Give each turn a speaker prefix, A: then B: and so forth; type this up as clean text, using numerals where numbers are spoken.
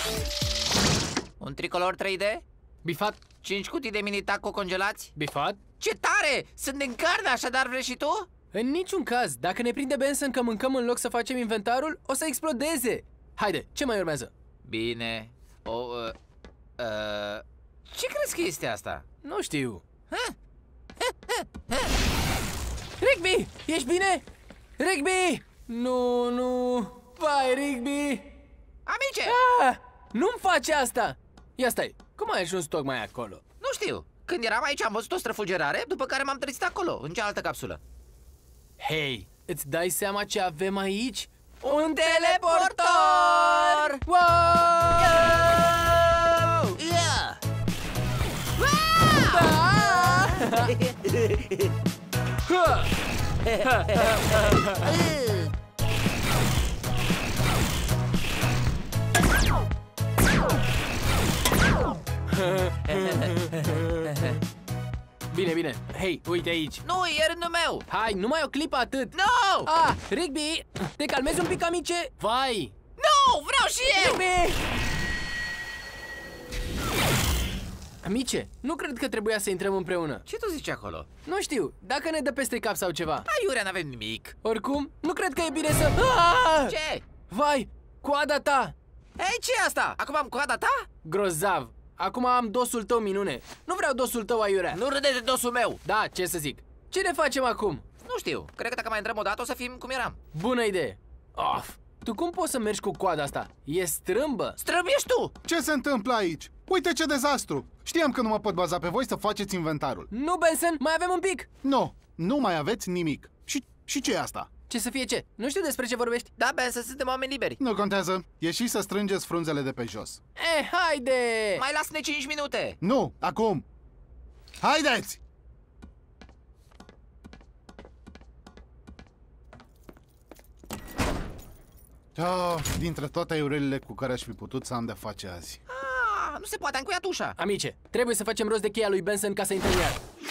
A: Un tricolor 3D?
B: Bifat?
A: 5 cutii de mini taco congelați?
B: Bifat?
A: Ce tare! Sunt din carne, așadar vrei și tu?
B: În niciun caz, dacă ne prinde Benson că mâncăm în loc să facem inventarul, o să explodeze. Haide, ce mai urmează?
A: Bine. Ce crezi că este asta?
B: Nu știu. Rigby, ești bine? Rigby! Nu. Vai, Rigby!
A: Amice!
B: Nu-mi faci asta! Ia stai, cum ai ajuns tocmai acolo?
A: Nu știu. Când eram aici am văzut o străfulgerare, după care m-am trezit acolo, în cealaltă capsulă.
B: Hei, îți dai seama ce avem aici? Un teleportor! Wow!
A: Yeah!
B: Bine. Hei, uite aici.
A: Nu, e rândul meu!
B: Hai, numai o clipă atât.
A: Nu!
B: Rigby, te calmezi un pic, amice? Vai!
A: Nu, vreau și eu!
B: Rigby! Amice, nu cred că trebuia să intrăm împreună.
A: Ce tu zici acolo?
B: Nu știu, dacă ne dă peste cap sau ceva.
A: Aiurea, n-avem nimic.
B: Oricum, nu cred că e bine să...
A: Ce?
B: Vai, coada ta!
A: Ei, ce e asta? Acum am coada ta?
B: Grozav! Acum am dosul tău, minune. Nu vreau dosul tău, aiurea.
A: Nu râde de dosul meu!
B: Da, ce să zic. Ce ne facem acum?
A: Nu știu, cred că dacă mai intrăm o dată o să fim cum eram.
B: Bună idee. Of! Tu cum poți să mergi cu coada asta? E strâmbă.
A: Strâmb ești tu!
C: Ce se întâmplă aici? Uite ce dezastru! Știam că nu mă pot baza pe voi să faceți inventarul.
B: Nu, Benson, mai avem un pic.
C: Nu mai aveți nimic. Și ce e asta?
B: Ce să fie ce? Nu știu despre ce vorbești.
A: Da, Ben, să suntem oameni liberi.
C: Nu contează. Ieșiți să strângeți frunzele de pe jos.
B: Haide!
A: Mai lasă-ne 5 minute.
C: Nu, acum! Haideți! Dintre toate iurelile cu care aș fi putut să am de face azi.
A: Nu se poate, am cuiat ușa.
B: Amice, trebuie să facem rost de cheia lui Benson ca să intrăm iar.